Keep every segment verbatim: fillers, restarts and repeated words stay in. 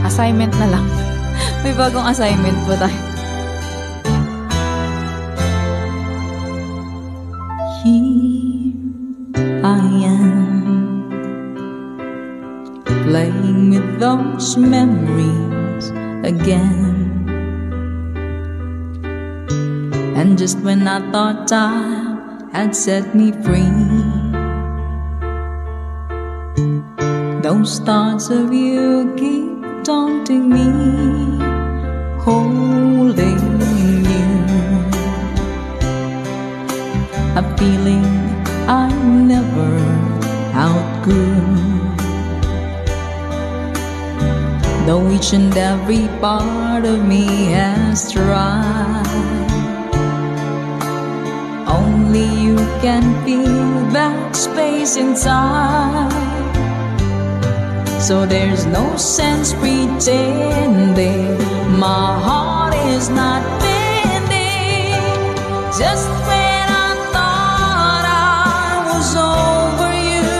Assignment na lang. May bagong assignment po tayo. Here I am, playing with those memories again. And just when I thought time had set me free, those thoughts of you keep taunting me, holding you, a feeling I never outgrew. Though each and every part of me has tried, only you can feel that space inside. So there's no sense pretending my heart is not bending. Just when I thought I was over you,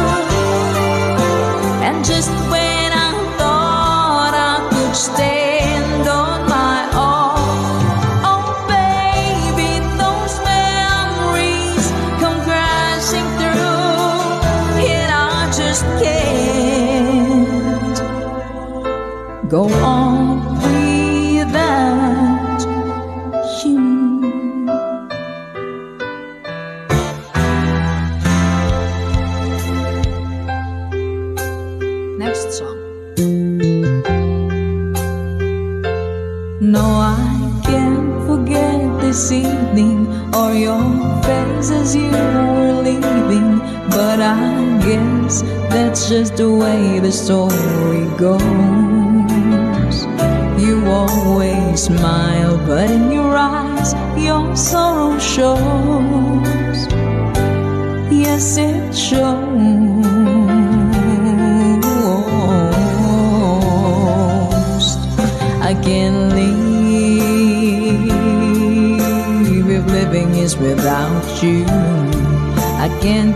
and just when I thought I could stand on my own, oh baby, those memories come crashing through, and I just can't go on without you. Next song. No, I can't forget this evening or your face as you were leaving, but I guess that's just the way the story goes. You always smile, but in your eyes your sorrow shows. Yes, it shows. I can't leave if living is without you. I can't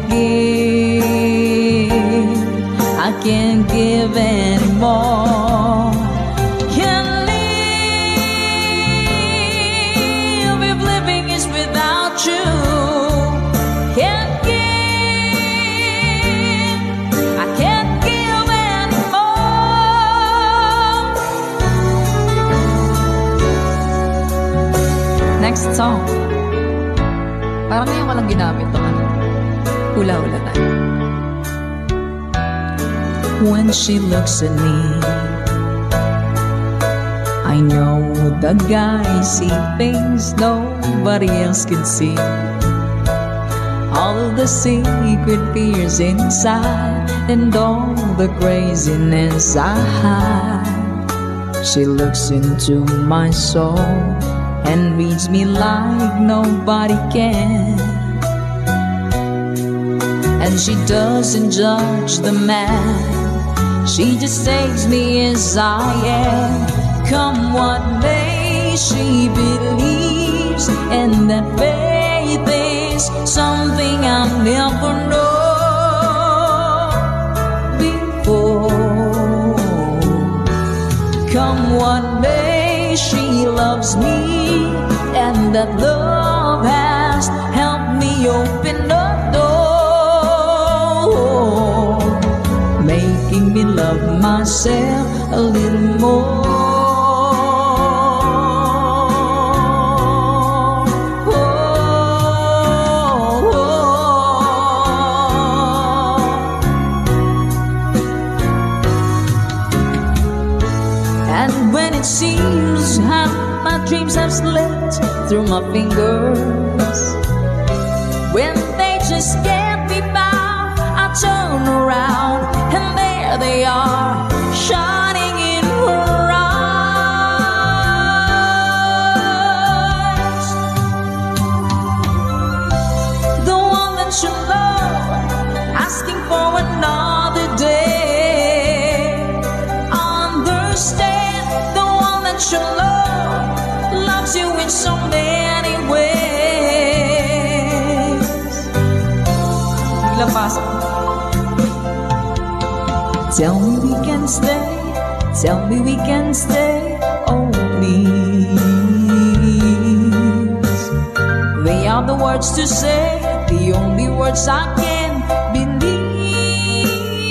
give, I can't give anymore. Can't live if living is without you. Can't give, I can't give anymore. Next song. Parang ngayon ko lang ginamit ito. Hula-hula tayo. When she looks at me, I know the guy see things nobody else can see. All of the secret fears inside and all the craziness I hide. She looks into my soul and reads me like nobody can. And she doesn't judge the man, she just takes me as I am. Come what may, she believes, and that faith is something I've never known before. Come what may, she loves me, and that love has helped me open the door, making me love myself a little more. Oh, oh, oh. And when it seems half my dreams have slipped through my fingers, when they just can't be found, I turn around and there they are, shining in her eyes. The one that you love, asking for another day. Understand, the one that you love loves you in so many ways. Biglang pasok. Tell me we can stay tell me we can stay. Oh please, they are the words to say, the only words I can believe.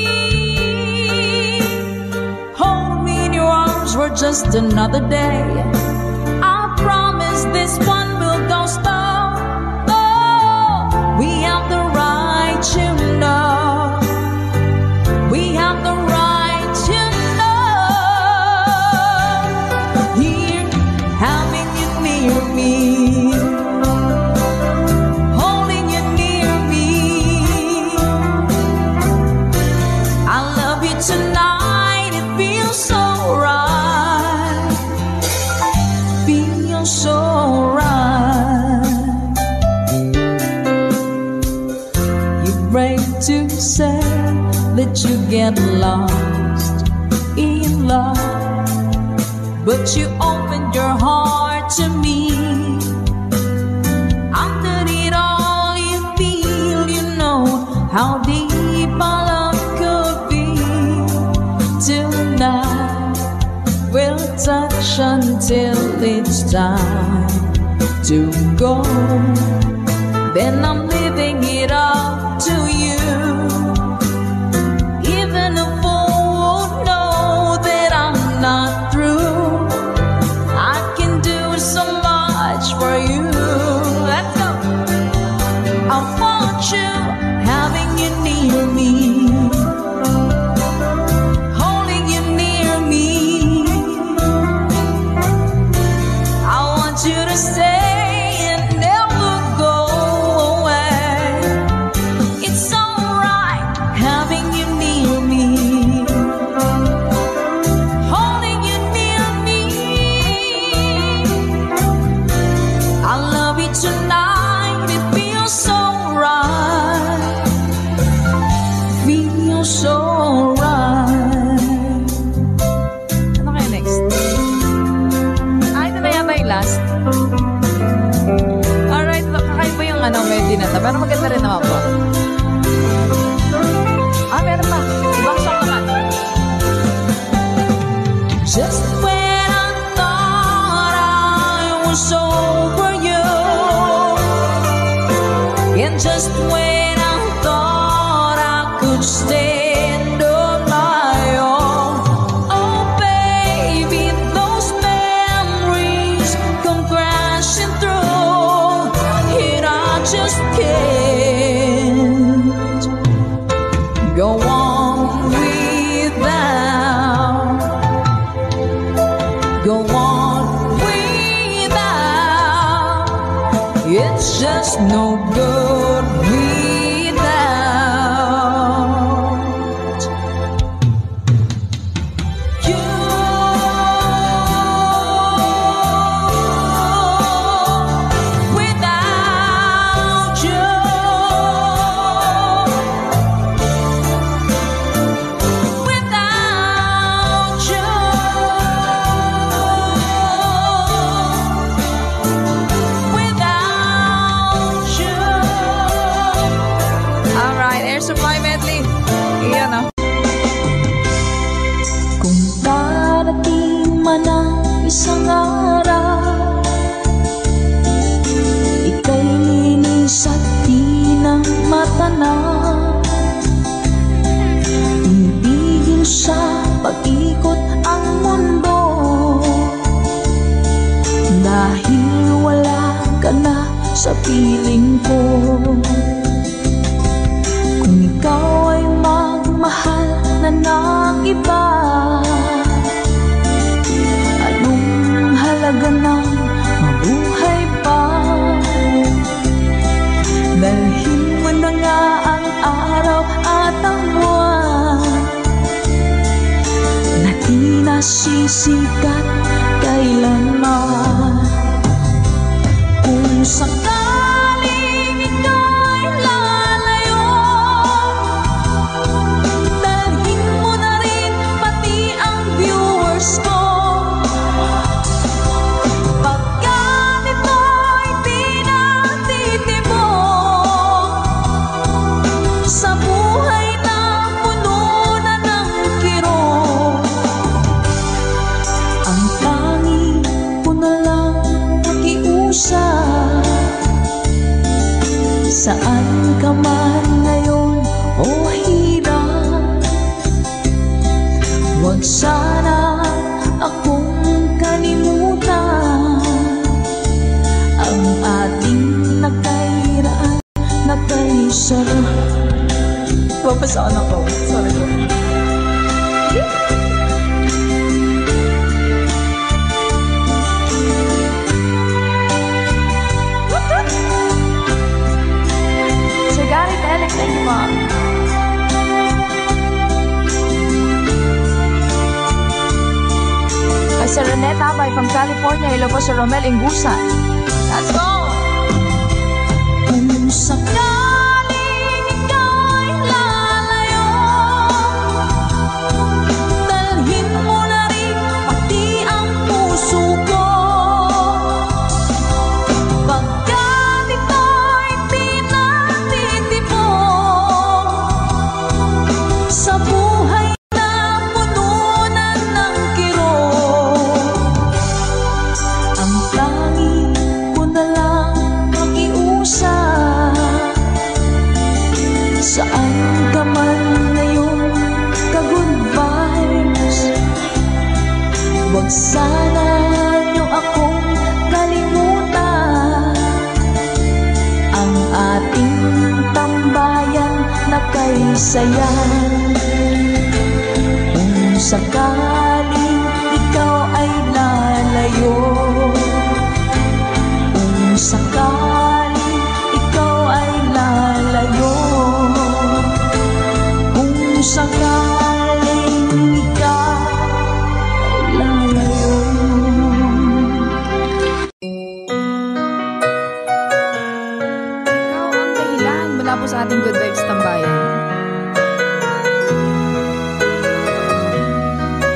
Hold me in your arms for just another day. I promise this one will go slow. Oh, we have the right to know. We have the right to know. Here, having you near me, holding you near me. I love you tonight, it feels so right. Feels so right. You're brave to say that you get lost in love, but you opened your heart to me. Underneath all you feel, you know how deep our love could be. Tonight we'll touch until it's time to go. Then I'm leaving it up to you. Even a fool won't know that I'm not through. I can do so much for you. Let's go. I want you, having you near me, holding you near me. I want you to stay and never go away. It's alright having you near me, holding you near me. I love you tonight, it feels so right. Feels so right. Ano kaya next? Ah, ito na yata yung last. Alright, kakaiba yung ano, melody na to, pero maganda rin naman po. Ah, meron pa. Ibang song naman. Just when I thought I was over you, and just when I thought I could stand on my own, oh baby, those memories come crashing through, and I just can't go on without, go on without. It's just no good without you. Without you, without you, without you. Alright, Air Supply medley. Iyan o. Kung darating man ang isang araw, ika'y linis at di na matanaw, tumigil sa pag-ikot ang mundo, dahil wala ka na sa piling ko. Kung ikaw ay magmahal na ng iba, anong halaga ng mabuhay pa? Dalhin mo na nga ang araw at ang buwan na di nasisikat kailanman. Kung sakaling ika'y lalayo, dalhin mo na rin pati ang viewers ko. Pagkat ito'y di natitibok sa buhay na puno na ng kirot, Huwag sana akong kalimutan ang ating nakairaan, nakaisarap. Papasaan ako. Sorry po. Sir Gary Telek, thank you, Mom. Kay Sir Reneta Abay from California. Hello po, Sir Romel Ingusan. Let's go! Kung sakaling ikaw'y lalayo, dalhin mo na rin pati ang puso ko. Pagkat ito'y pinatitipon sa buhay na pununan ng kirot, ang tangi ko na lang makiusap. Saan ka man ngayon, ka-good vibes, huwag sana niyo akong kalimutan. Ang ating tambayan na kay sayan. Kung sakaling ikaw ay lalayo, kung sakaling ikaw ay lalayo, kung sakaling ikaw ay lalayo. Ikaw ang dahilan mula po sa ating Good Vibes Tambayan.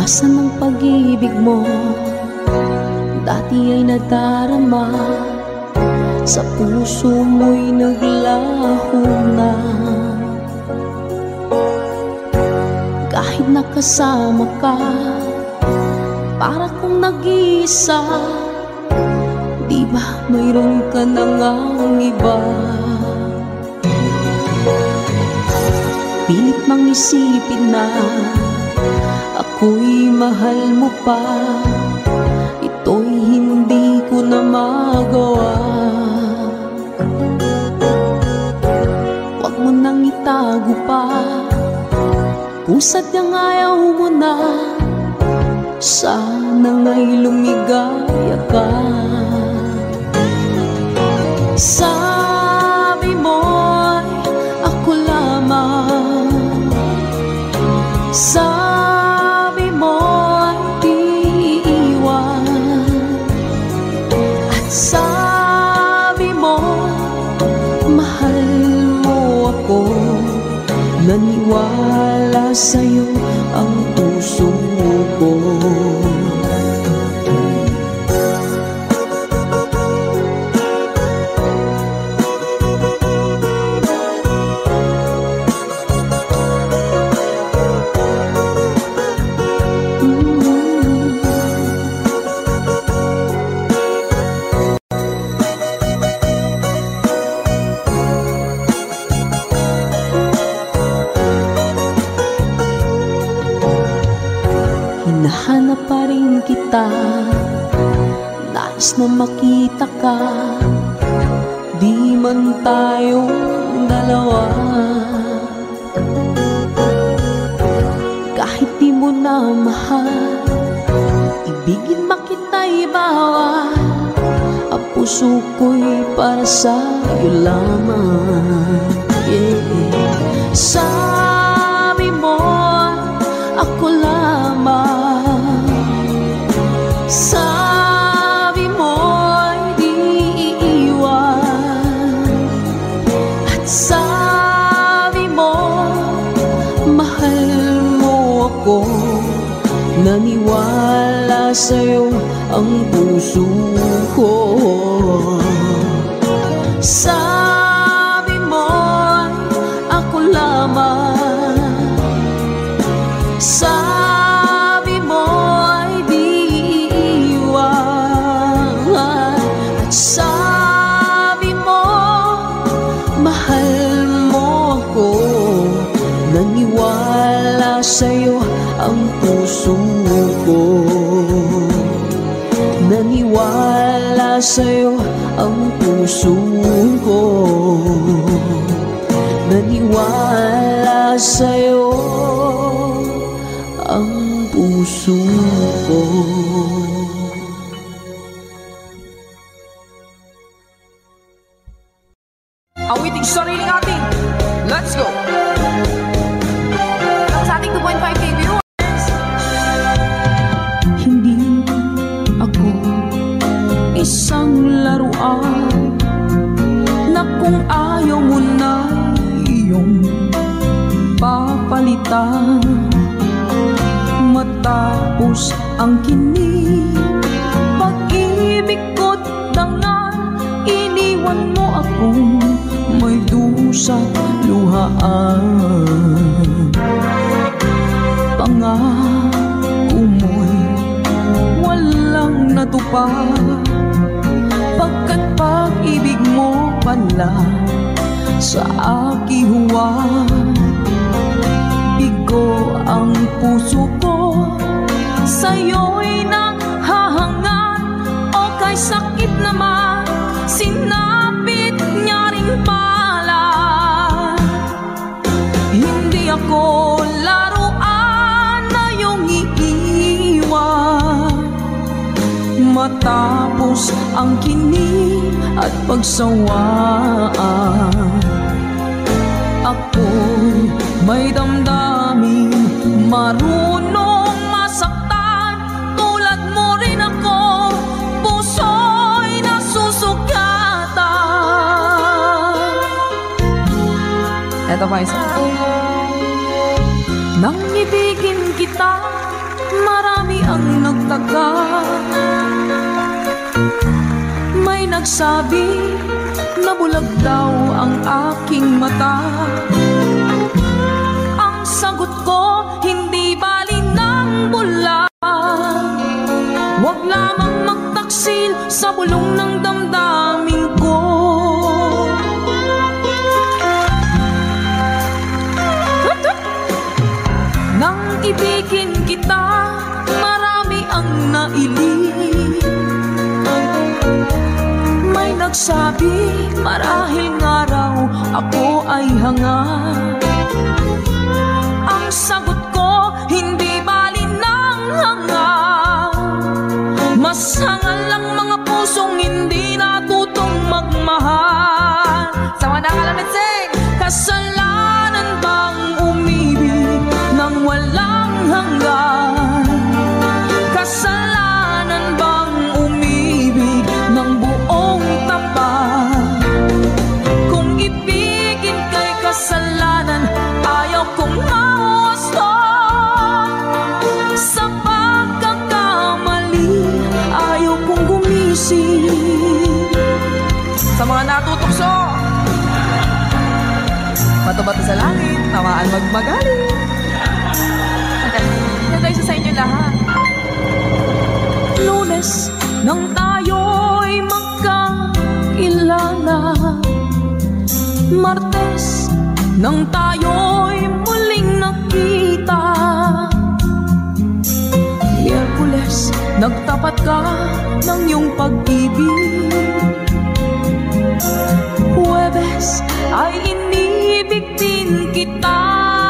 Asan ang pag-ibig mo? Dati ay nadarama, sa puso mo'y naglaho na. Kahit nakasama ka, para kong nag-iisa. Di ba mayroon ka na ngang iba? Pilit mang isipin na ako'y mahal mo pa. Ito'y hindi ko na magawa. Huwag mo nang itago pa, kung sadyang ayaw mo na. Sana nga'y lumigaya ka. Sabi mo'y ako lamang, sabi mo'y di iiwan, at sabi mo mahal mo ako. Naniwala sa'yo ang puso ko. Hinahanap pa rin kita, nais na makita ka. Di man tayong dalawa, kahit di mo na mahal, ibigin makita'y bawal. Ang puso ko'y para sa'yo lamang, yeah. Sabi mo ako lamang, sabi mo'y di iiwan, at sabi mo mahal mo ako. Naniwala sa'yo ang puso ko. Sabi mo'y ako lamang, sabi mo'y di iiwan, at sabi mo mahal mo ako. Naniwala sa'yo ang puso ko. Naniwala sa'yo ang puso ko. Naniwala sa'yo ang puso ko. Awiting sariling atin. Let's go! Sa ating two point five K viewers. Hindi ako isang laruan na kung ayaw mo na iyong papalitan. Matapos ang kinig, pag-ibig ko't dangal, iniwan mo akong may dusa't luhaan. Pangako mo'y walang natupad, pagkat pag-ibig mo pala sa aking huwad. Bigo ang puso ko, sa'yo'y naghahangat, o kay sakit naman sinapit niya rin pala. Hindi ako laruan na iyong iiwan. Matapos ang kinig at pagsawaan, ako'y may damdamin, marunong masaktan. Tulad mo rin ako, puso'y nasusugatan. Eto pa isa. Nang ibigin kita, marami ang nagtaka. May nagsabi na bulag daw ang aking mata. Ang sagot ko, hindi bali ng bulag. Huwag lamang magtaksil sa bulong ng damdamin ko. Nang ibigin kita, marami ang nailing. May nagsabi, marahil nga raw ako ay hanga. Ang sagot ko, hindi bali ng hanga. Mas hangal lang mga pusong hindi natutong magmahal. Sama na kalamin, sing! Kasalanan bang umibig nang walang hanggan? Kasalanan bang umibig ng buong tapat? Kung ibigin kay kasalanan, ayaw kong mahusto. Sa pagkakamali, ayaw kong gumising. Sa mga natutokso, bato-bato sa langit, tamaan magmagaling. Nagay sa inyo lahat. Lunes nang tayo'y magkakilala, Martes nang tayo'y muling nakita, Miyerkules nagtapat ka ng iyong pag-ibig, Huwebes ay inibig din kita,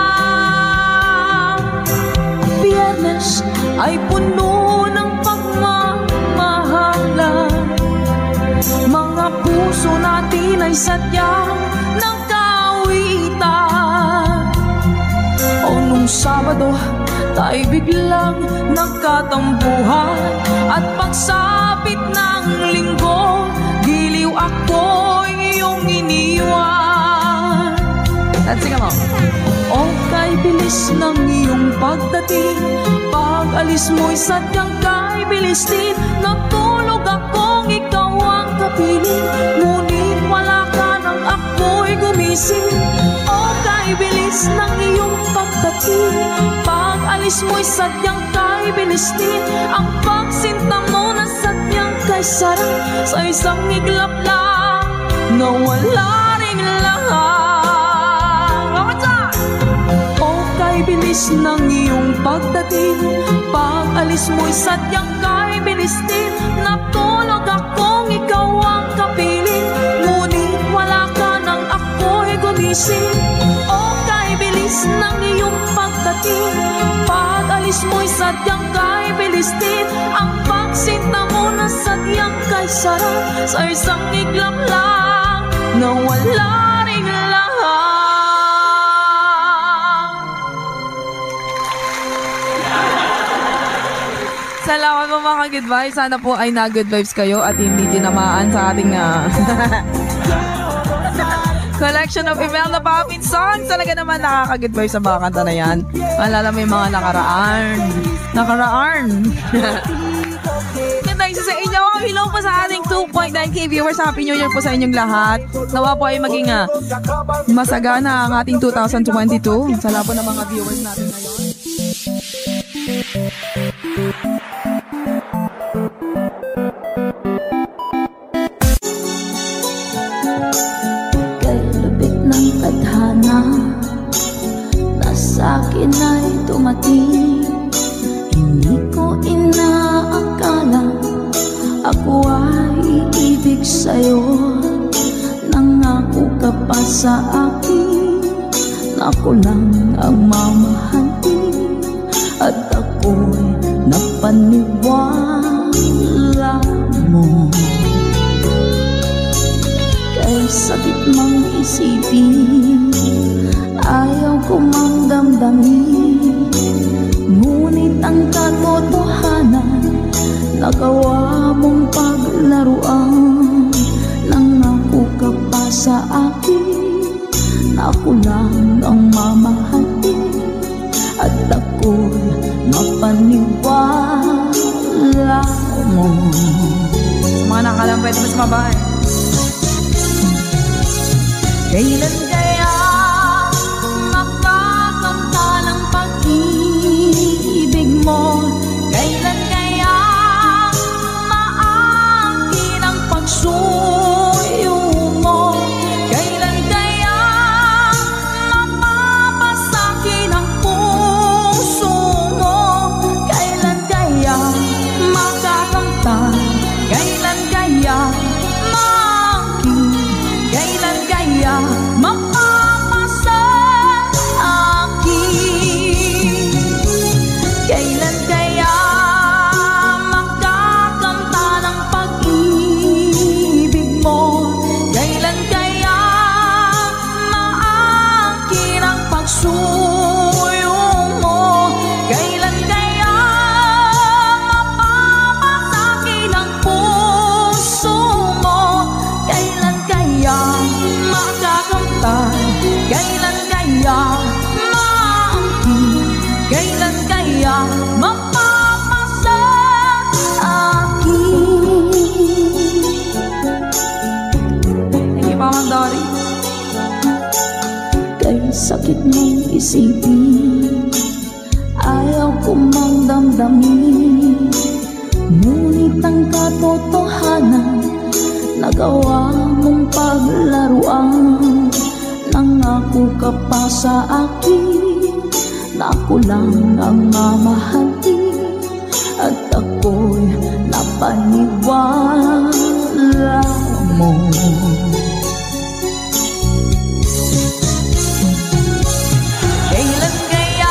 Biyernes ay puno ng pagmamahalan. Mga puso natin ay sadyang nagkawitan. O nung Sabado, tayo biglang nagkatampuhan. At pagsapit ng Linggo, giliw ako'y iyong iniwan. Let's sing mo. O kay bilis ng iyong pagdating, pag-alis mo'y sadyang kay bilis din. Natulog akong ikaw ang kapiling, ngunit wala ka nang ako'y gumising. O kay bilis ng iyong pagdating, pag-alis mo'y sadyang kay bilis din. Ang pagsinta mo na sadyang kay sarap, sa isang iglap lang nawala ring lahat. Bilis ng iyong pagdating, pag-alis mo'y sadyang kay bilis din. Natulog akong ikaw ang kapiling, ngunit wala ka nang ako'y gumising. O kay bilis ng iyong pagdating, pag-alis mo'y sadyang kay bilis din. Ang pagsinta mo na sadyang kay sarap, sa isang iglap lang nawala ring lahat. Salamat po mga good vibes. Sana po ay na-good vibes kayo at hindi tinamaan sa ating uh, collection of Imelda Papin songs. Talaga naman nakaka-good vibes sa mga kanta na yan. Alala mo yung mga nakaraan. Nakaraan. Ganda isa sa inyo. Hello po sa ating two point nine K viewers. Happy New Year po sa inyong lahat. Nawa po ay maging uh, masagana ang ating two thousand twenty-two. Salamat po ng mga viewers natin ngayon. Kay lubik ng tadhana na sa'kin ay tumating, hindi ko inaakala ako ay iibig sa'yo. Nangako ka pa sa akin na ako lang ang mamahalin, at ako'y napaniwala mo. Kay sakit mang isipin, ayaw ko mang damdamin, ngunit ang katotohanan nagawa mong paglaruan. Nangako ka pa sa akin na ako lang ang mamahalin, at ako'y mapaniwala mo. Mga nakalang pwede mas mabay. Kailan kaya makakamta ng pag-ibig mo? Kailan kaya maangkin ang pagsuyo mo? Kailan kaya mapapasakin ang puso mo? Kailan kaya makakamta? Kailan kaya maangkin? Kailan kaya mapapasa akin? Kailan kaya makakamta ng pag-ibig mo? Kailan kaya maangkin ang pagsuyo mo? Kailan kaya mapapasakin ang puso mo? Kailan kaya makakamtan? Kailan kaya maangkin? Kailan kaya mapapasa akin? Thank you, Mama Dory. Kay sakit mong isipin, ayaw ko mang damdamin, ngunit ang katotohanan, nagawa mong paglaruan. Nangako ka pa sa akin na ako lang ang mamahalin, at ako'y napaniwala mo. Kailan kaya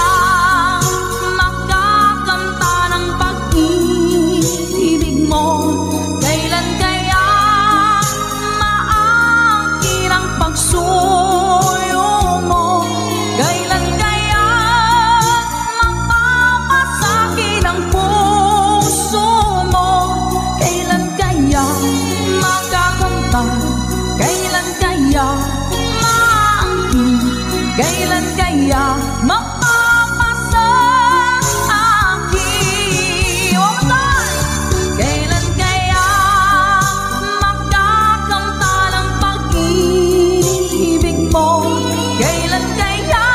makakamta ng pag-ibig mo? Kailan kaya maangkin ang pagsuyo mo? Kailan kaya mapapasakin ang puso mo? Kailan kaya makakamta? Kailan kaya maangkin? Kailan kaya mapapasa akin? One more time! Kailan kaya makakamta ng pag-ibig mo? Kailan kaya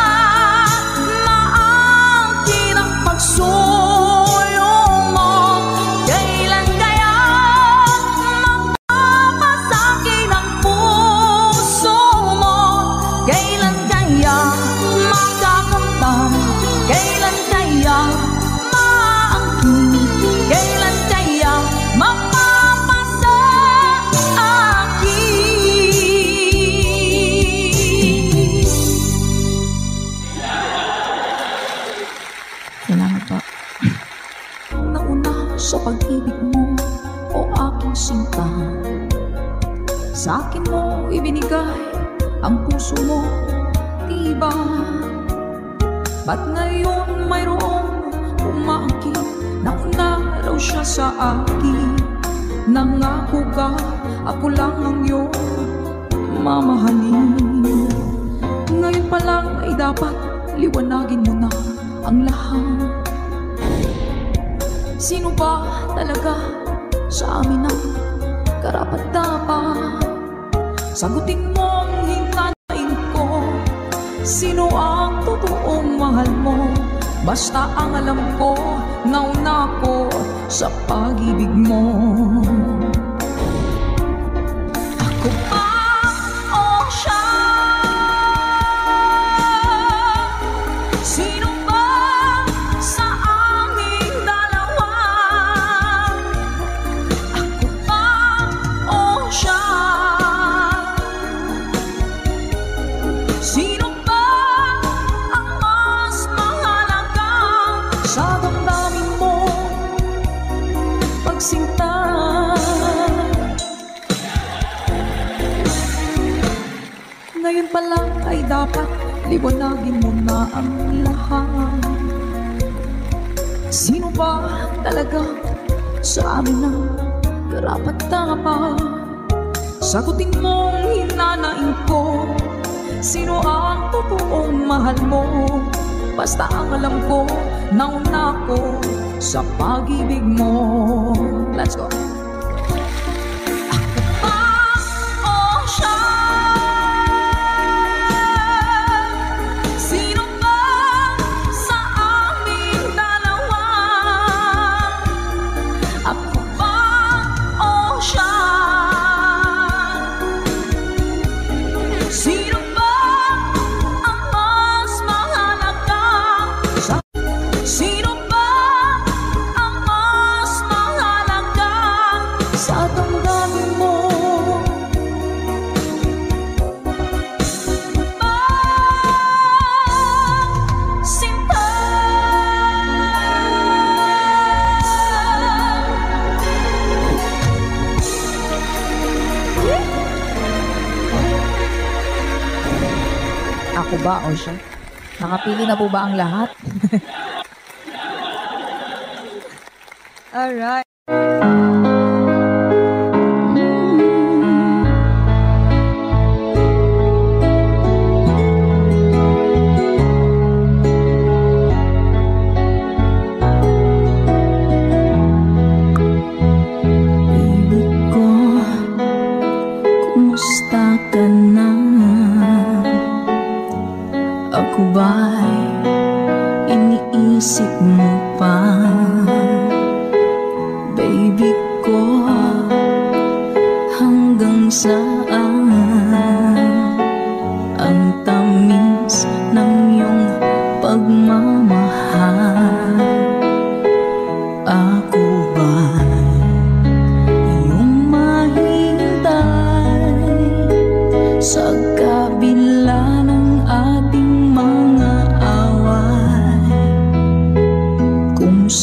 maangkin ang pagsuyo mo? Kailan kaya mapapasakin ang puso mo? Kailan kaya makakamtan? Kailan kaya maangkin? Kailan kaya mapapasa akin? Salamat po. Nauna sa pag-ibig mo, o aking sinta, sa akin mo ibinigay ang puso mo, diba? Ba't ngayon mayroong umaangkin? Nauna raw siya sa akin. Nangako ka, ako lang ang iyong mamahalin. Ngayon pa lang ay dapat liwanagin mo na ang lahat. Sino ba talaga sa amin ang karapat-dapat? Sagutin mo ang hintanain ko. Sino ang totoong mahal mo? Basta ang alam ko, nauna ko sa pag-ibig mo. Ako pa o siya? Sino ba sa aming dalawa? Ako pa o siya? Sino ba ang mas mahalaga sa damdamin mo? Pagsinta, ngayon pa lang ay dapat liwanagin mo na ang lahat. Sino ba talaga sa amin ang karapat-dapat? Sagutin mo ang hinanain ko. Sino ang totoong mahal mo? Basta ang alam ko, nauna ko sa pag-ibig mo. Let's go. Ako ba o siya? Nakapili na po ba ang lahat? Alright. Baby ko, kumusta ka na? Ako ba'y iniisip mo pa? Baby ko, hanggang saan ang tamis ng iyong pagmamahal? Ako ba'y iyong mahintay sa kabila ng ating mga away? Kung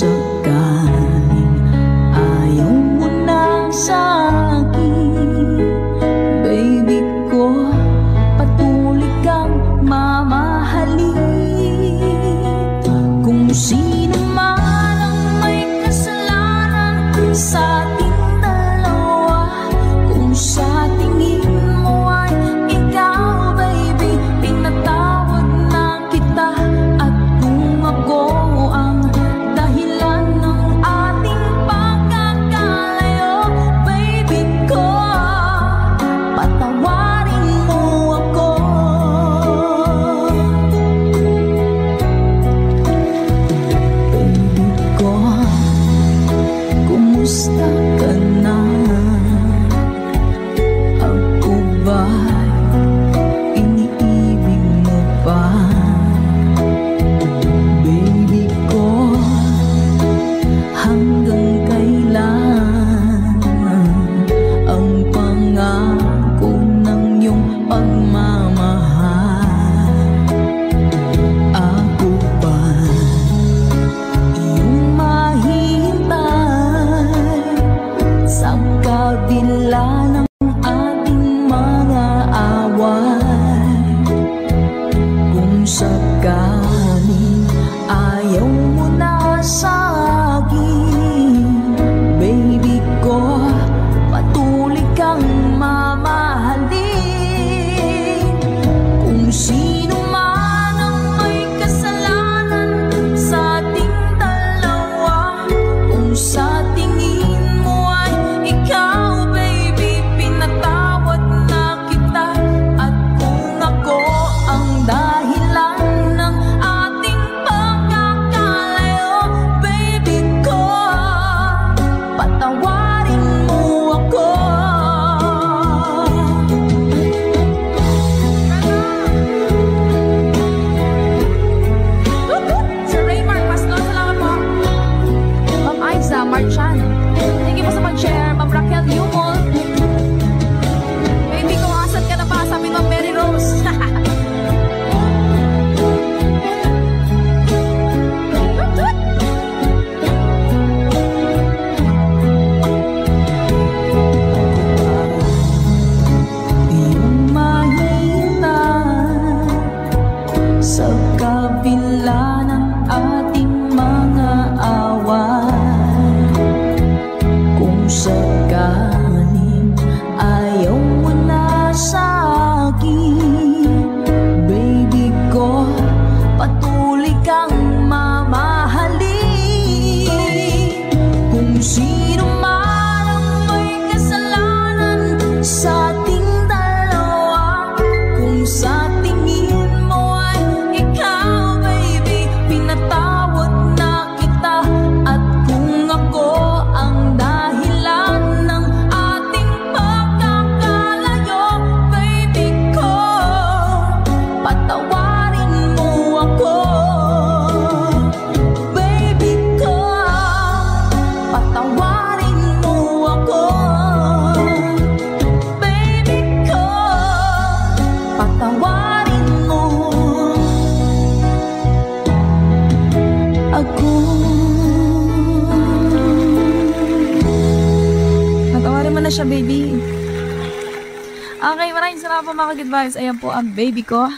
siya, baby. Okay, maraming salamat po mga ka-good vibes. Ayan po ang baby ko.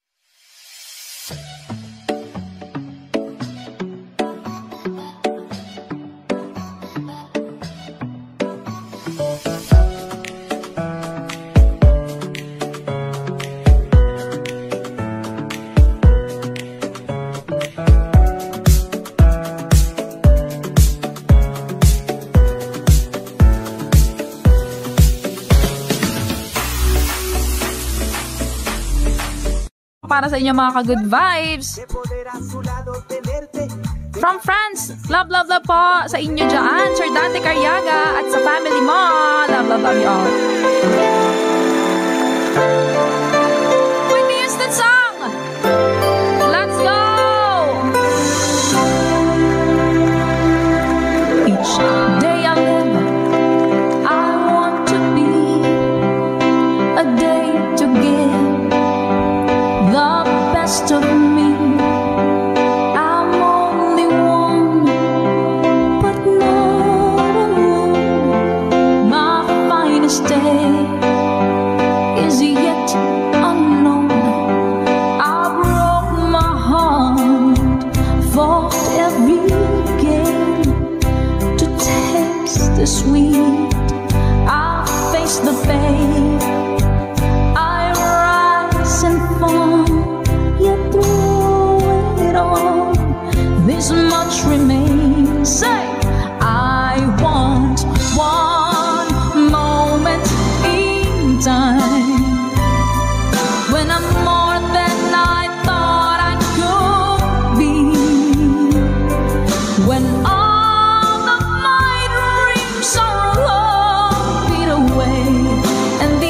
Para sa inyo mga ka-good vibes. From France, love, love, love po sa inyo dyan, Sir Dante Carriaga at sa family mo. Love, love, love you all. Whitney Houston song! Let's go! Each day I live, I want to be a day to give the best of me. I'm only one, but not alone. My finest day is yet unknown. I broke my heart, fought every game to taste the sweet. I face the pain, I rise and fall, yet through it all, this much remains. Say, I want one moment in time when I'm more than I thought I could be, when all of my dreams are all fade away and the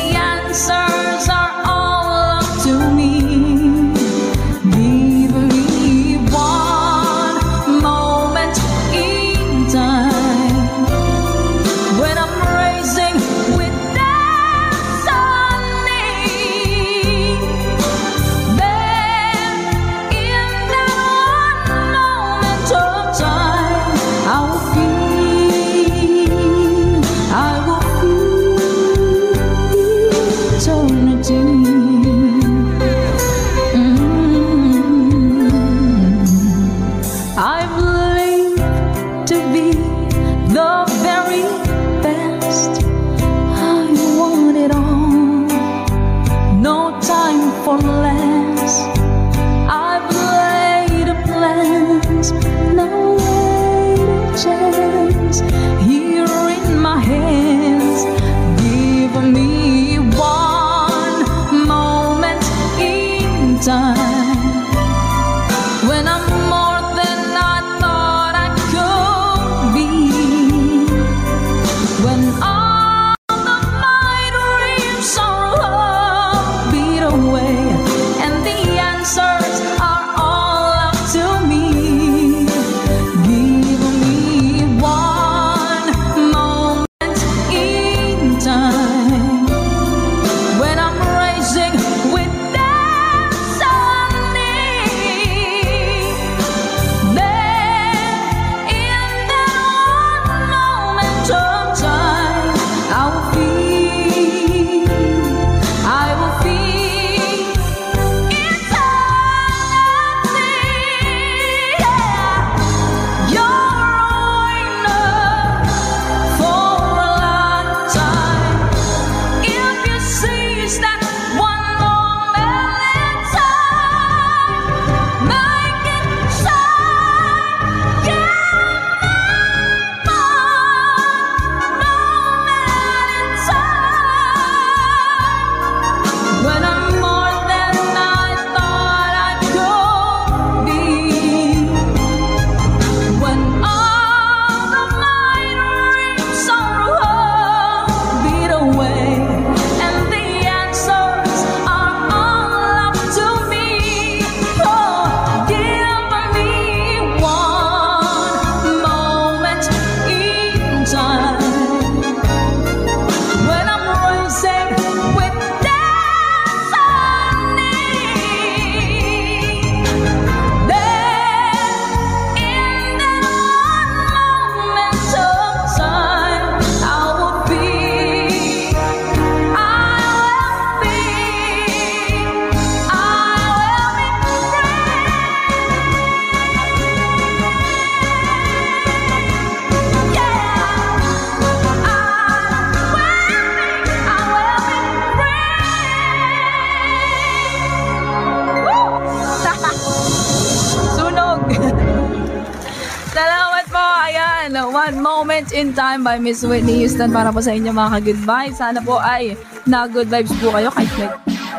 yan. One Moment in Time by Miss Whitney Houston para po sa inyo mga ka-good vibes. Sana po ay na-good vibes po kayo kahit may...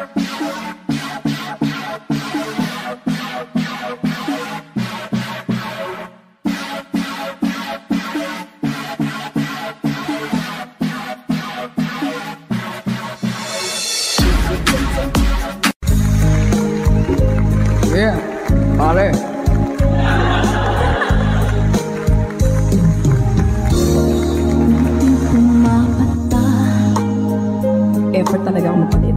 Yeah, pare. Effort talaga ako mapalit.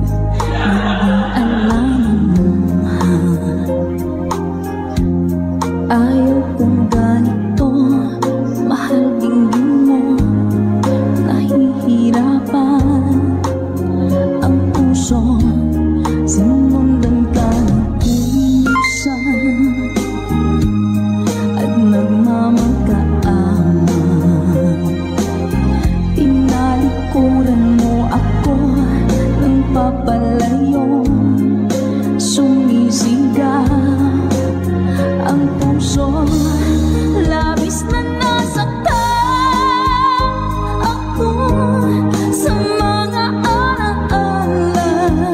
Ayaw kong ganito, mahal tingin mo, nahihirapan ang puso, sinundan ka ng pusan at nagmamagkaan. Tinalikuran mo ako ng papalayo, sumisigaw ang puso, labis na nasaktan ako sa mga alaala.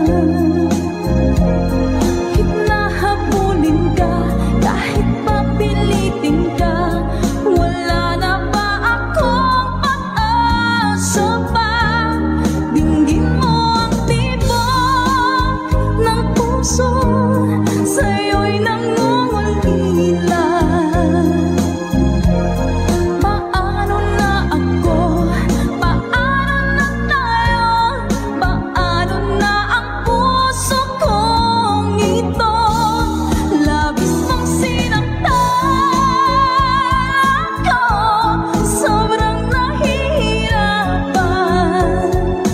Hinahabulin ka kahit papilitin ka, wala na ba akong pag-asa pa? Dinggin mo ang tibok ng puso, sa'yo'y nangungulila. Paano na ako? Paano na tayo? Paano na ang puso kong ito? Labis mong sinaktan ako, sobrang nahihirapan.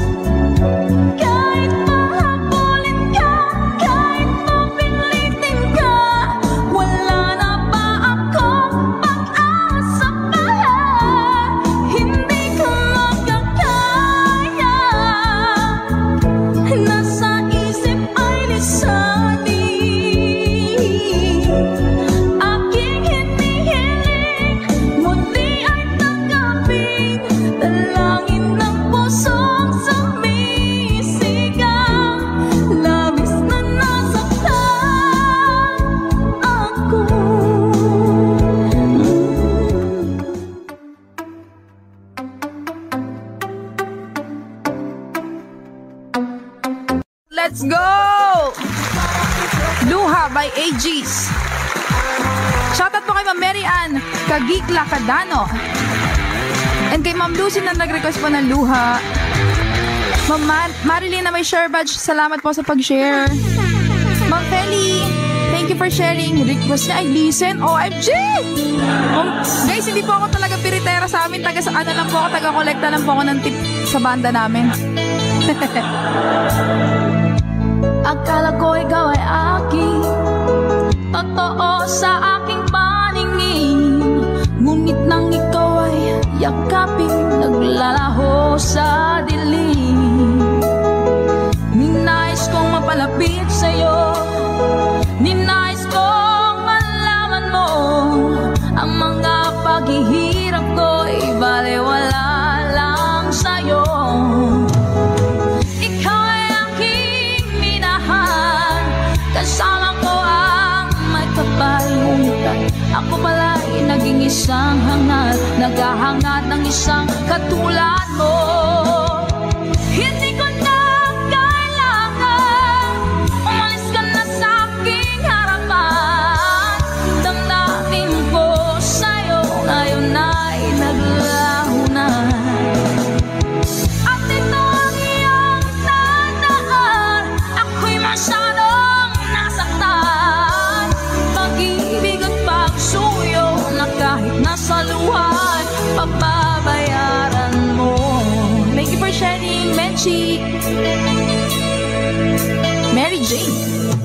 Kahit mahabulin ka, kahit mapilitin ka, wala na ba akong pag-asa pa? Hindi ko makakaya, nasa isip ay lisanin. Aking hinihiling, muli ay tanggapin, dalangin ng pusong sumisigaw. Labis na nasaktan ako. Let's go! Luha by A Gs. Shoutout po kay Ma'am Mary Ann Kagikla Cadano. And kay Ma'am Lucy na nag-request po ng luha. Ma'am Mar Marilyn na may share badge, salamat po sa pag-share. Ma'am Feli, thank you for sharing. Request niya ay listen, O M G! Um, guys, hindi po ako talaga piritera sa amin. Taga sa ano lang po ako, taga-kolekta lang po ako ng tip sa banda namin. Akala ko ikaw ay aking totoo sa aking paningin, ngunit nang ikaw ay yakapin, naglalaho sa dilim. Ninais kong mapalapit sa'yo, ninais kong malaman mo ang mga paghihirap ko'y balewala lang sa'yo. Ikaw ay aking minahal, kasama ko ang may kapal, ngunit ako pala'y naging isang hangat, naghahangat ng isang katulad mo. Hindi ko na kailangan umalis ka na sa aking harapan. Damdamin ko sa'yo ngayon ay naglaho na, at ito ang iyong tandaan. Ako'y masyadong nasaktan, pag-ibig at pagsuyo na kahit nasa luha papabayaran mo. Thank you for sharing, Menchi. Mary Jane.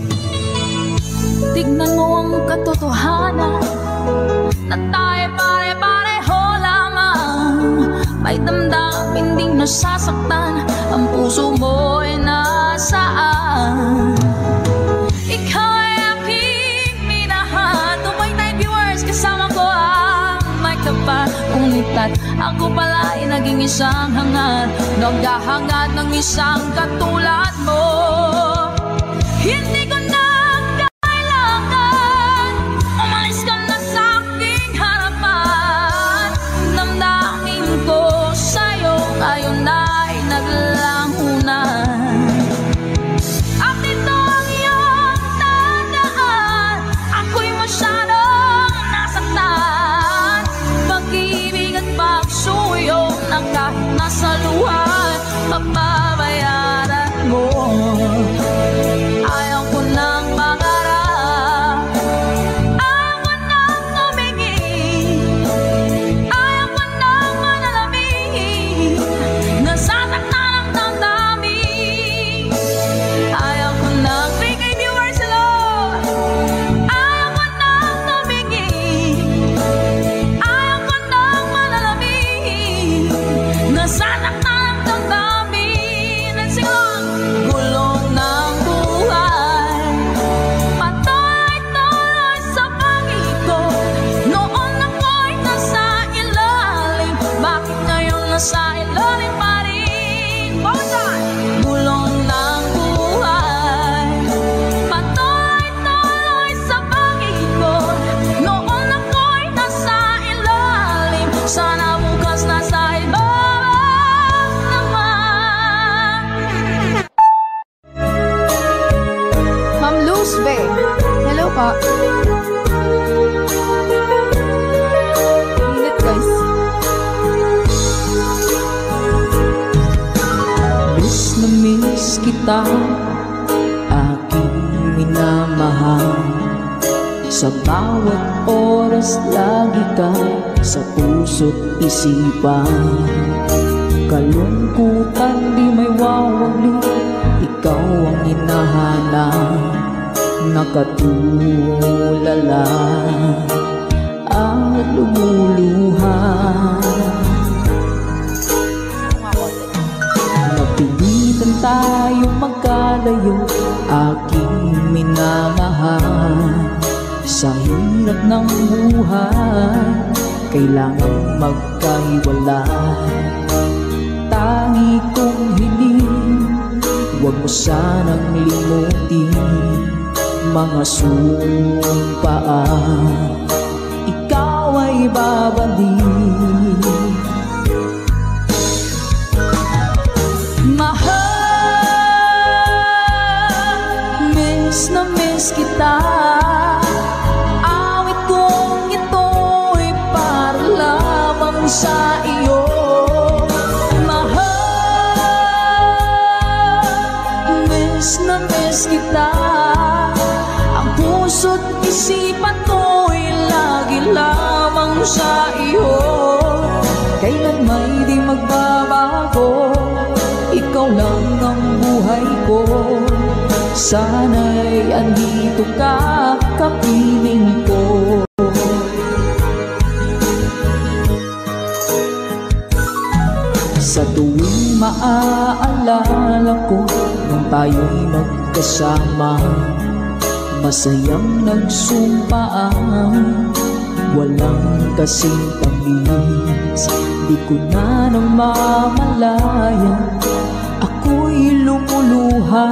Tignan mo ang katotohanan na tayo pare-pareho lamang. May damdamin ding nasasaktan, ang puso mo ay nasaan. Ikaw ay aking minahal. Tumoy tayo viewers, kasama ko ang may kapal, kung sikat. Ako pala'y naging isang hangad, naghahangad ng isang katulad mo. Hindi ko na kailangan, umalis ka na sa aking harapan. Damdamin ko sa'yo ngayon ay naglahunan. At ito ang iyong tandaan, ako'y masyadong nasaktan. Pag-ibig at pagsuyo na kahit nasa luha, mababayaran mo. Ayaw ko nang mangarap, ayaw ko nang tumingin, ayaw ko nang manalamin, nasasaktan ang damdamin. Ayaw ko nang bigay viewers, hello. Ayaw ko nang tumingin, ayaw ko nang manalamin, nasasaktan ang damdamin. And sing along. Gulong ng buhay, patuloy-tuloy sa pag-ikot. Noon ako'y nasa ilalim, bakit ngayon nasa ilalim pa rin? Bawatan! Gulong ng buhay, patuloy-tuloy sa pag-ikot. Noon ako'y nasa ilalim, sana bukas nasa ibabang naman. Ma'am Luz Be. Hello po. Init guys. Miss na miss kita, aking minamahal. Sa bawat oras lagi ka sa puso't isipan. Kalungkutan di may wawali, ikaw ang hinahanap. Nakatulala at lumuluha. Napilitan tayong magkalayo, aking minamahal. Sa hirap ng buhay, kailangan magkahiwalay. Tangi kong hiling, huwag mo sanang limutin mga sumpaan, ikaw ay babalik. Mahal, miss na miss kita. Awit kong ito'y para lamang sa iyo. Mahal, miss na miss kita. Ang puso't isipan ko'y lagi lamang sa iyo. Kailan may di magbabago, ikaw lang ang buhay ko. Sana'y andito ka, kapiling ko. Sa tuwing maaalala ko nung tayo'y magkasama, masayang nagsumpaan, walang kasing tamis. Di ko na nang mamalayan, ako'y lumuluha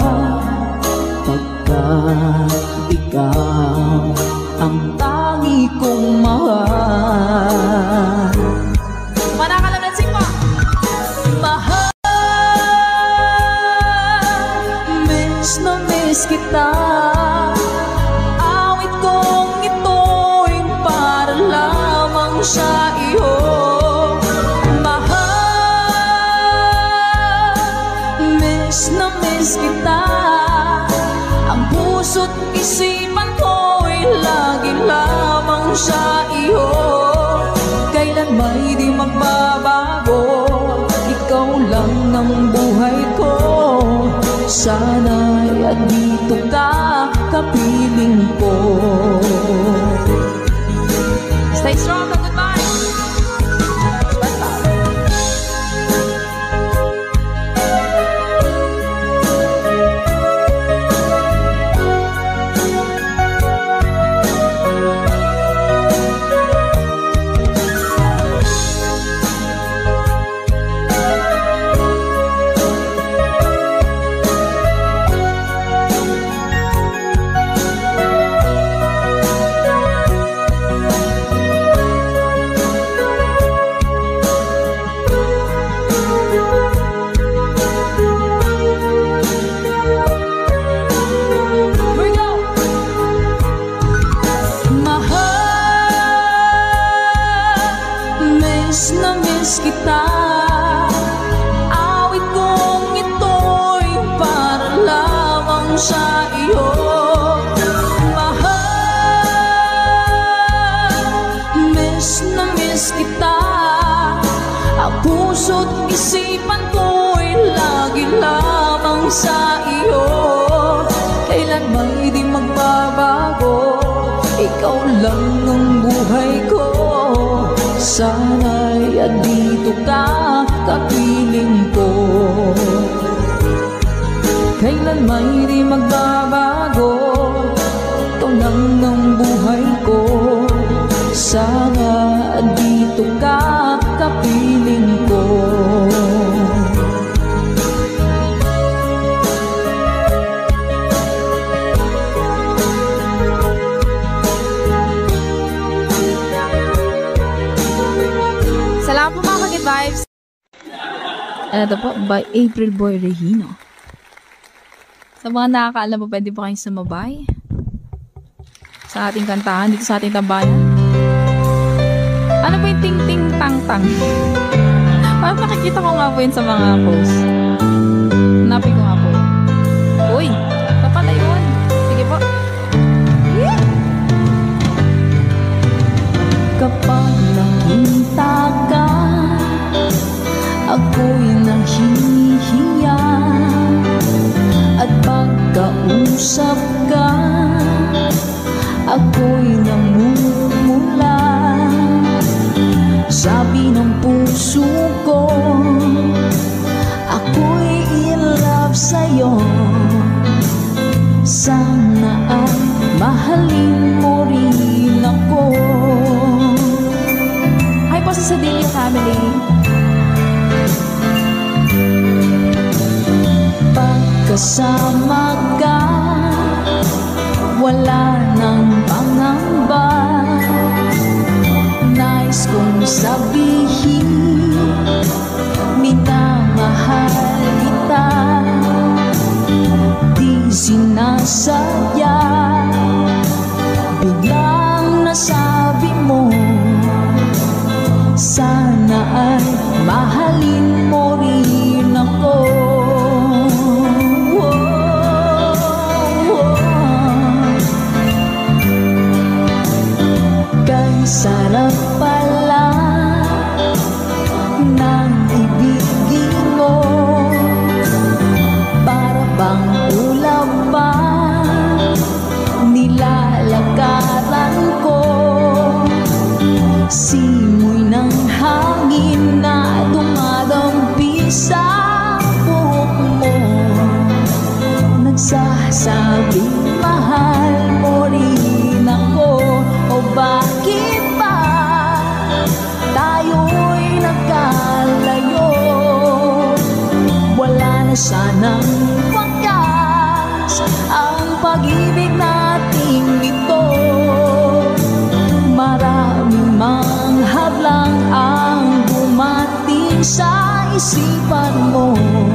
pagkat ikaw ang tangi kong mahal. Manakalansing po. Mahal, miss na miss kita. Awit kong ito'y para lamang sa iyo. Mahal, miss na miss kita. Ang puso't isipan ko'y lagi lamang sa iyo. Kailan may di magbabago, ikaw lang ang buhay ko. Sana'y andito ka, kapiling ko. Stay strong and goodbye. miss kita. Awit kong ito'y para lamang sa iyo. Mahal, miss na miss kita. Ang puso't isipan ko'y lagi lamang sa iyo. Kailan may di magbabago, ikaw lang ang buhay ko. Sana'y andito ka, kapiling ko. Kailan may di magbabago, ikaw lang ang buhay ko. Sana andito ka, kapiling ko. Salamat po mga Ka-Good Vibes. Ito po, by April Boy Regino. Sa mga nakakaalam po, pwede po kayong sumabay sa ating kantahan dito sa ating tambayan. Ano ba yung ting-ting-tang-tang? Parang nakikita ko nga po yun sa mga posts. Hanapin ko nga po yun. Uy, kapala yun. Sige po. Yeah. Kapag nakita ka, ako'y nahihiya. At pagkausap ka, ako'y namumula. Sabi ng puso ko, ako'y in love sa'yo. Sana ay mahalin mo rin ako. Hi po sa Sedilio family. Pagkasama ka, wala nang pangamba. Nais kong sabihin, minamahal kita. Di sinasadya, biglang nasabi mo. Sana ay mahalin mo rin ako. Sarap pala ng ibigin mo. Para bang ulap pa nilalakaran ko. Simoy ng hangin na dumadampi sa buhok mo. Nagsasabing mahal mo rin ako. O bakit ba tayo'y nagkalayo? Wala na sanang wakas ang pag-ibig nating ito. Maraming mang hadlang ang dumating sa isipan mo.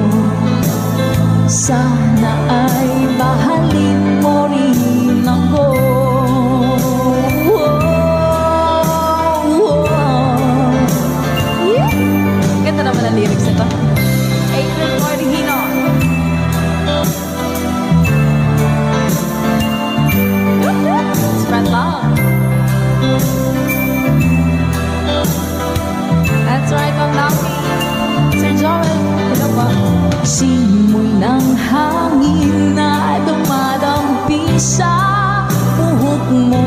Sana ay mahalin mo rin ako. Ganda naman ang lyrics nito. April Boy Regino. Spread love. That's right, Ma'am Nami. Sir Joel, hello po. Simoy ng hangin na dumadampi sa buhok mo.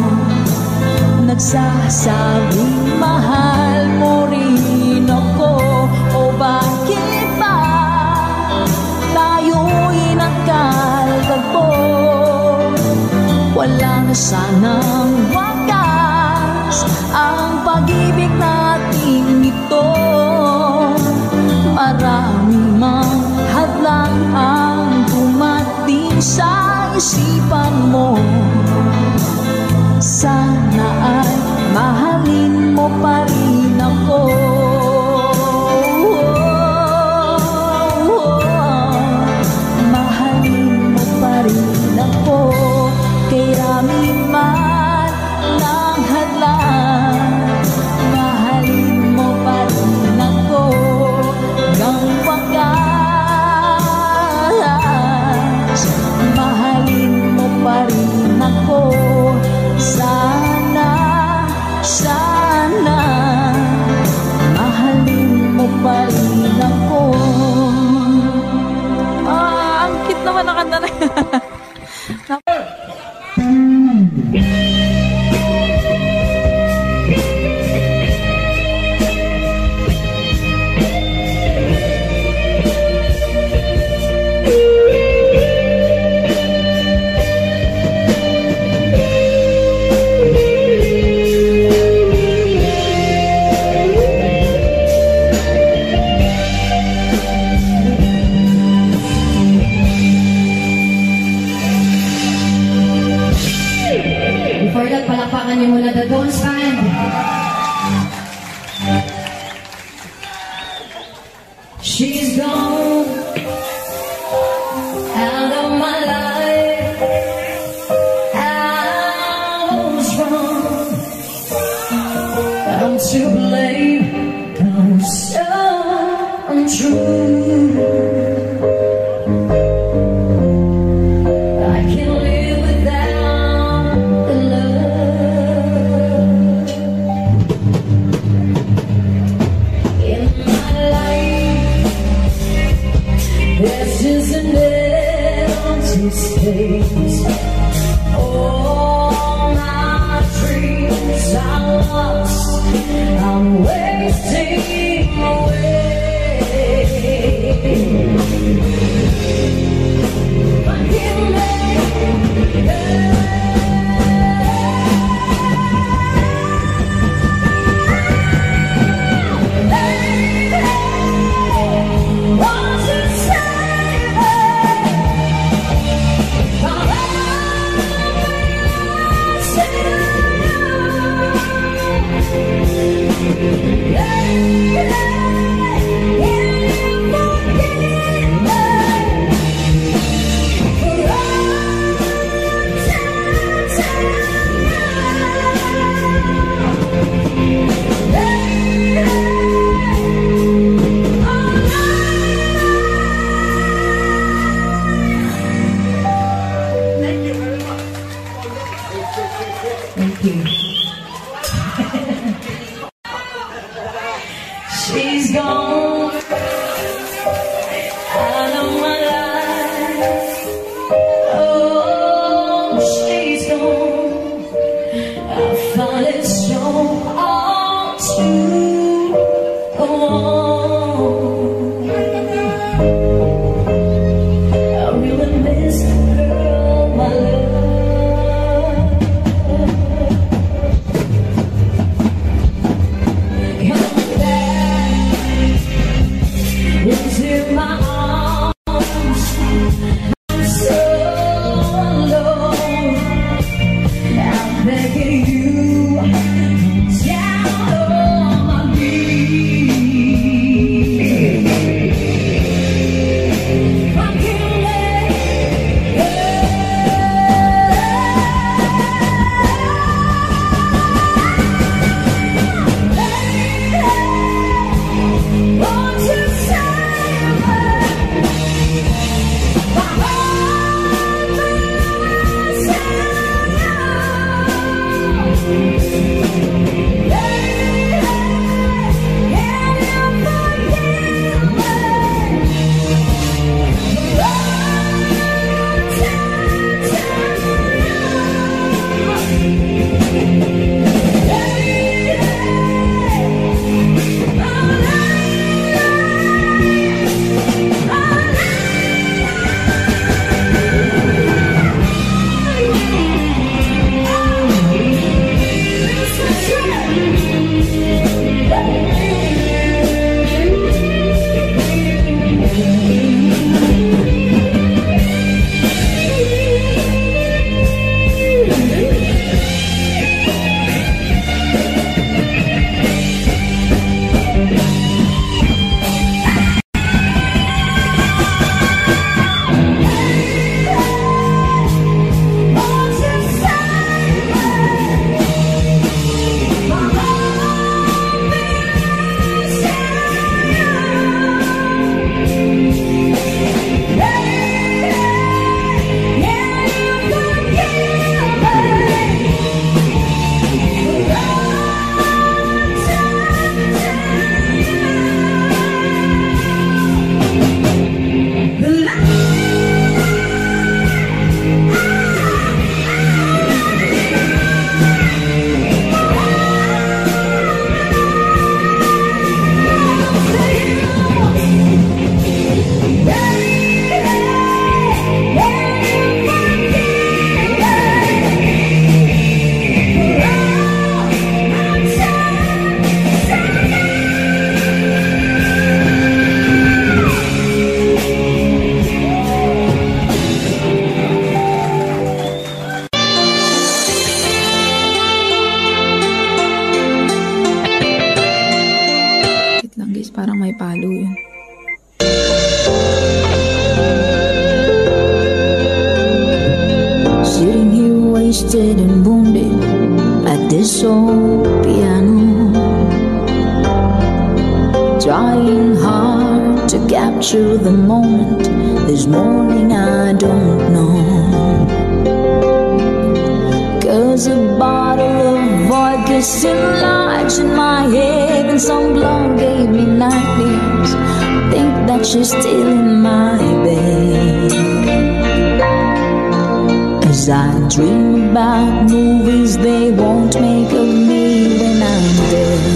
Nagsasabing mahal mo rin ako. O bakit ba tayo'y nagkalagpo? Wala na sanang wakas ang pag-ibig nating ito. Maraming mang hadlang ang dumating sa isipan mo. Sana ay mahalin mo pa rin ako. Mahalin mo pa rin ako. Kay rami man ng hadlang, mahalin mo pa rin mula the Tones Band. She's gone out of my life. I was wrong. I'm to blame. I'm so untrue. I can't live without the love in my life. There's just an empty space. All my dreams are lost. I'm wasting away. Forgive me. She's gone out of my life. Oh, she's gone. I find it so hard to go on. I really miss the girl, my love. Come back into my arms. I'm so alone. I'm begging you down on my knees. Palo yun. Sitting here wasted and wounded at this old piano, trying hard to capture the moment. This morning I don't know, 'cause a bottle of vodka still lodged in my head, and some blonde gave me nightmares. Think that she's still in my bed, as I dream about movies they won't make of me when I'm dead.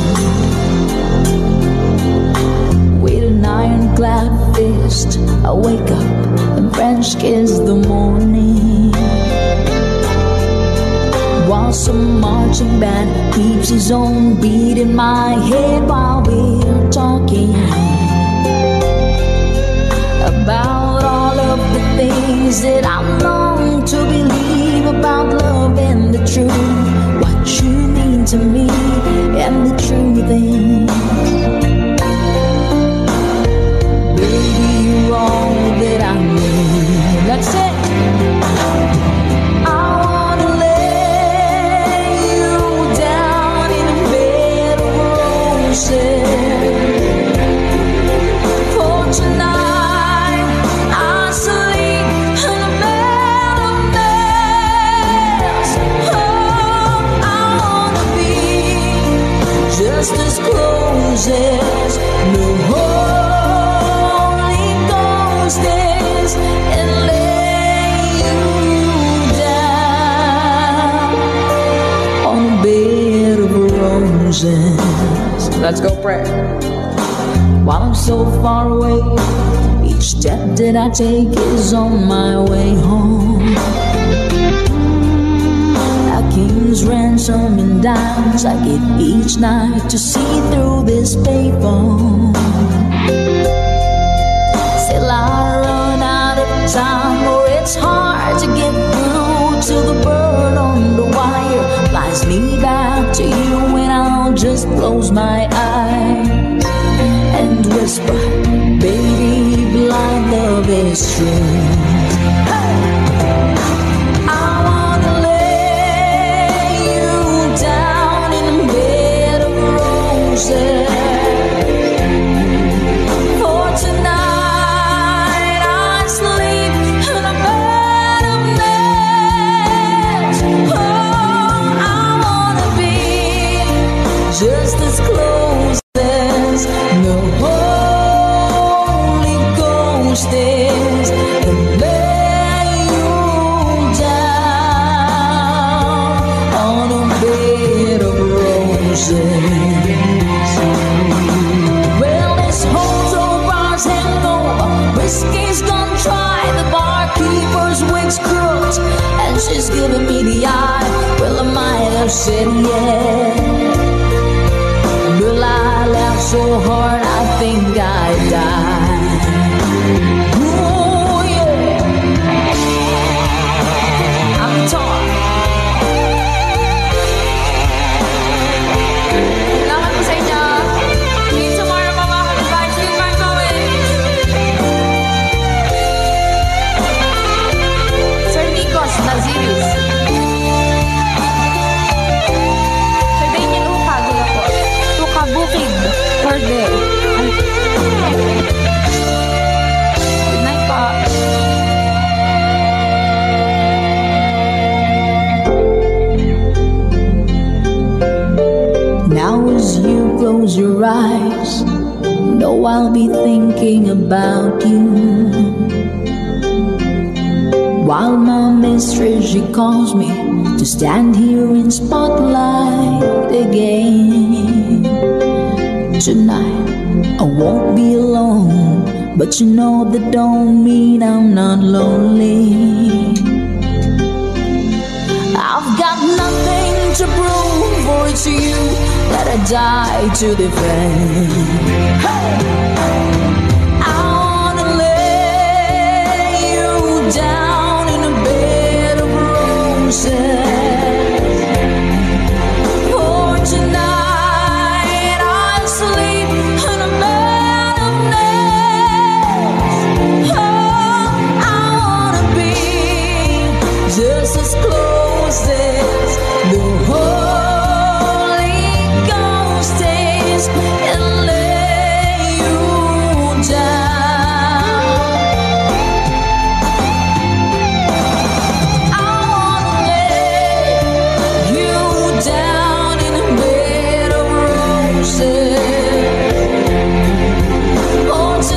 With an ironclad fist, I wake up and French kiss the morning, while some marching band keeps his own beat in my head while we're talking about all of the things that I long to believe about love and the truth, what you mean to me and the truth is, baby, you're all that I need. That's it. I wanna lay you down in a bed of roses. For tonight I sleep in a bed of nails. Oh, I wanna be just as close as the Holy Ghost is, and lay you down on a bed of roses. Let's go pray. While I'm so far away, each step that I take is on my way home. A king's ransom and dimes I get each night to see through this payphone. Still I run out of time, or it's hard to get through to the bird on the wire. Flies me back to you when I'll just close my eyes and whisper, baby, blind love is true. Hey! I wanna lay you down in a bed of roses. For tonight I sleep in a bed of nails. Oh, I wanna be just as close as the Holy Ghost is, and lay you down on a bed of roses. Well, this hotel bar's hangover, whiskey's gone dry, the barkeeper's wig's crooked, and she's giving me the eye. Well, I might have said yes, well, I laughed so hard I think I died. Ooh, yeah. I'm torn. Salamat po sa inyo. See you tomorrow, mga kapitbahay. Sweet vibes always. Sir Nikos Naziris. Sir Daniel Uka, gula po. Tuka Bukid. Birthday. Good night po. Now as you close your eyes, know I'll be thinking about you, while my mistress, she calls me to stand here in spotlight again. Tonight I won't be alone, but you know that don't mean I'm not lonely. I've got nothing to prove, for it's you that I die to defend. Hey! I wanna lay you down in a bed of roses. For tonight I sleep in a bed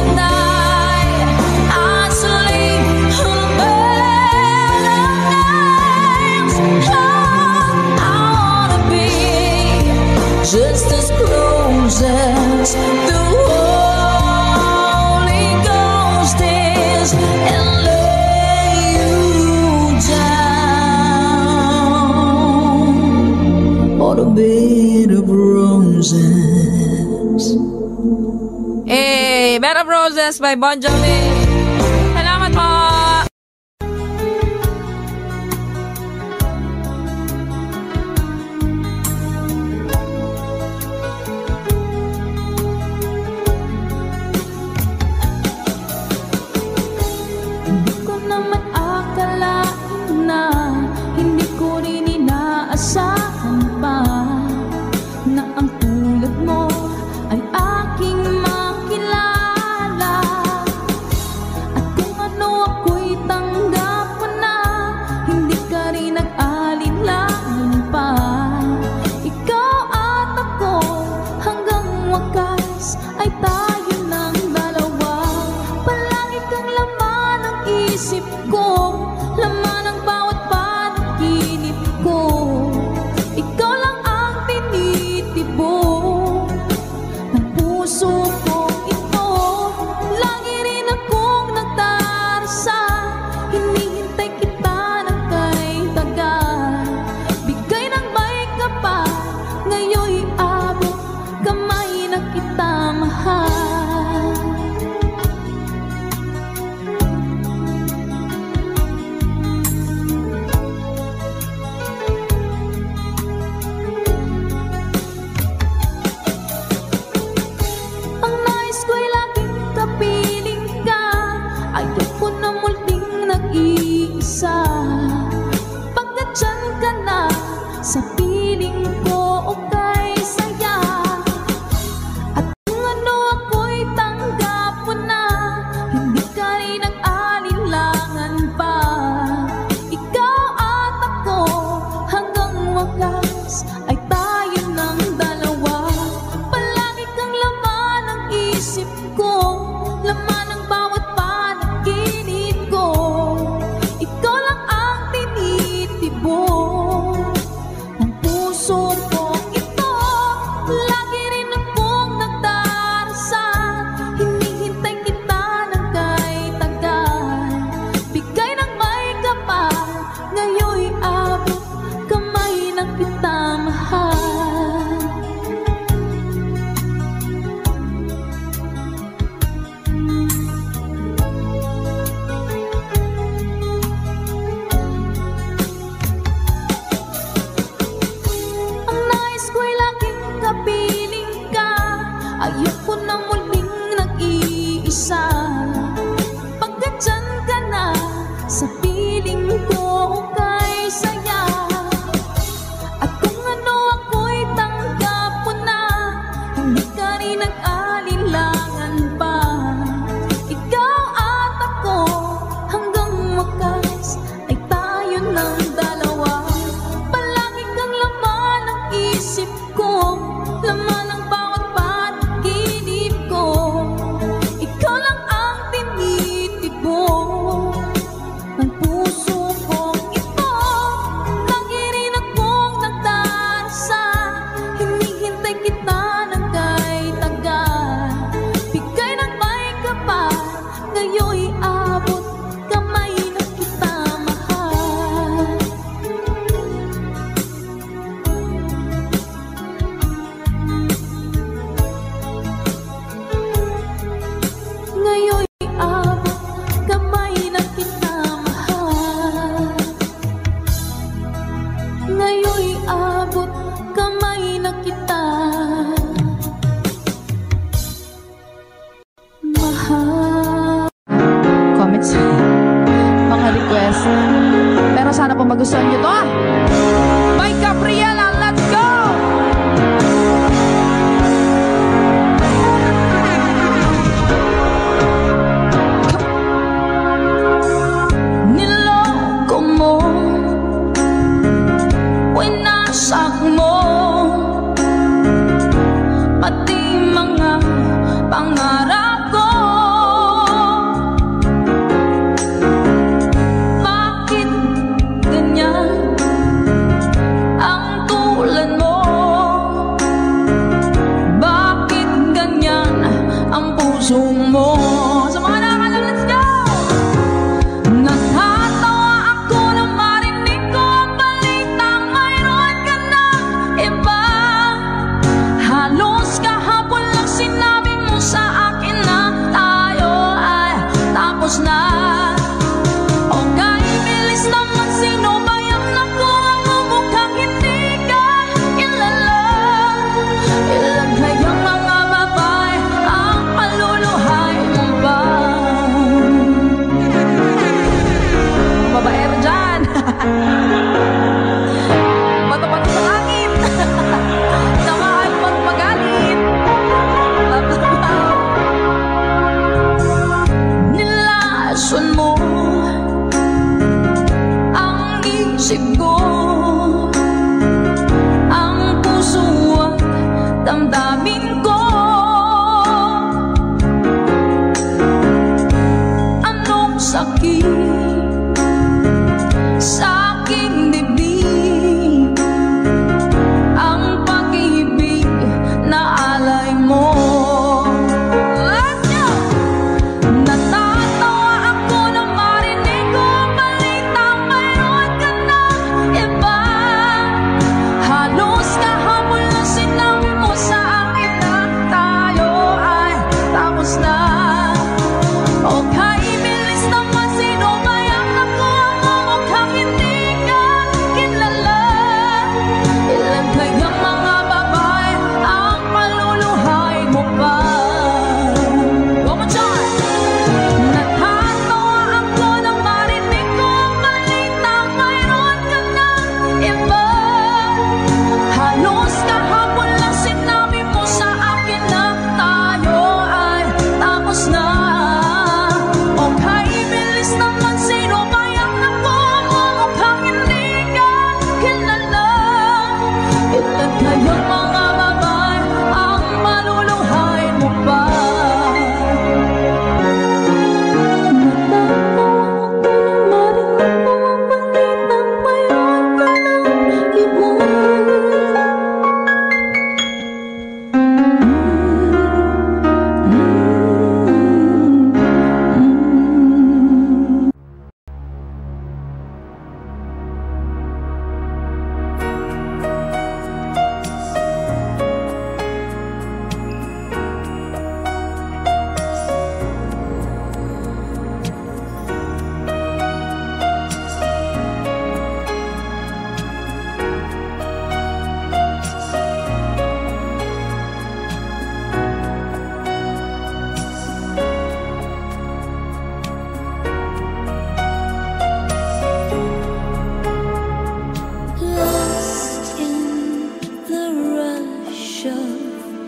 night I sleep on a bed of nails. Oh, I wanna be just as close as the Holy Ghost is and lay you down on a bed of roses. Hey, Bed of Roses by Bon Jovi. Salamat po. Hindi ko naman akalain na hindi ko rin inaasahan pa na ang tulad mo ay aking makilala. At kung ano ako'y tanggap mo na, hindi ka rin nag-alinlangan pa. Ikaw at ako hanggang wakas ay tayo ng dalawa. Palagi kang laman ng isip ko, laman ng bawat panaginip ko. Ikaw lang ang tinitibok ng puso ko ito. Lagi rin akong nagdarasal, hinihintay kita ng kay tagal. Bigay ng may kapal, ngayon'y abot kamay na kita mahal. Ang nais ko'y laging kapiling ka, ayoko na muling nag-iisa. Pagkat dyan ka na, sa piling ko okay saya. At kung ano ako'y tanggap mo na, hindi ka rin nag-alinlangan pa. Ikaw at ako hanggang wakas ay tayo ng dalawa. Palagi kang laman ng isip ko, laman ng bawat panaginip ko. Ikaw lang ang tinitibok ng puso ko ito. Lagi rin akong nagdarasal, hinihintay kita ng kay tagal. Bigay ng may kapal, ngayon'y abot kamay na kita mahal. Ang nais ko'y laging kapiling ka, ayoko na muling nag-iisa. Pagkat dyan ka na, sa piling ko okay saya. At kung ano ako'y tanggap mo na, hindi ka rin nag-alinlangan pa. Ikaw at ako hanggang wakas ay tayo ng dalawa. Palagi kang laman ng isip ko, laman ng bawat panaginip ko. Ikaw lang ang tinitibok ng puso ko ito. Lagi rin akong nagdarasal, hinihintay kita ng kay tagal. Bigay ng may kapal, ngayon'y abot kamay na kita mahal. Ngayon'y abot kamay na kita mahal. Ngayon'y abot kamay na kita mahal. Comments, mga request. Pero sana po magustuhan nyo to ah. By Gabriela, let's go! Niloko mo, winasak mo, pati mga pangarap ko.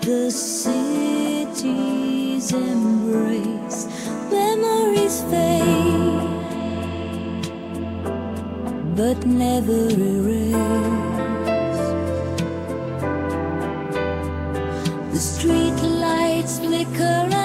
the city's embrace. Memories fade, but never erase. The street lights flicker